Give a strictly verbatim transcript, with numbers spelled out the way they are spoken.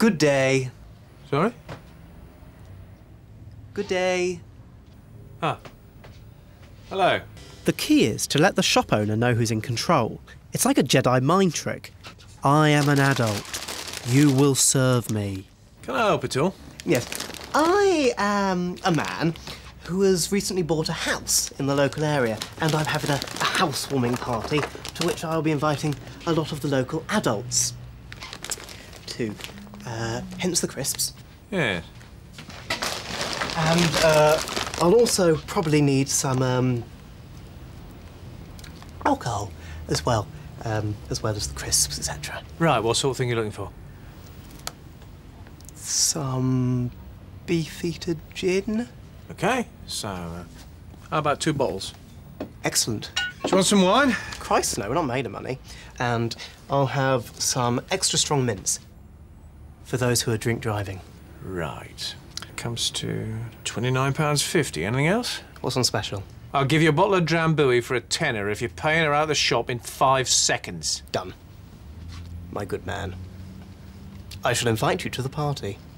Good day. Sorry? Good day. Ah. Hello. The key is to let the shop owner know who's in control. It's like a Jedi mind trick. I am an adult. You will serve me. Can I help at all? Yes. I am a man who has recently bought a house in the local area, and I'm having a, a housewarming party to which I'll be inviting a lot of the local adults. Too. Uh, hence the crisps. Yes. And uh, I'll also probably need some um, alcohol as well, um, as well as the crisps, et cetera. Right, what sort of thing are you looking for? Some beef-eater gin. Okay, so uh, how about two bottles? Excellent. Do you want some wine? Christ, no, we're not made of money. And I'll have some extra strong mints for those who are drink driving. Right. Comes to twenty-nine pounds fifty. Anything else? What's on special? I'll give you a bottle of Drambuie for a tenner if you're paying her out of the shop in five seconds. Done. My good man. I shall invite you to the party.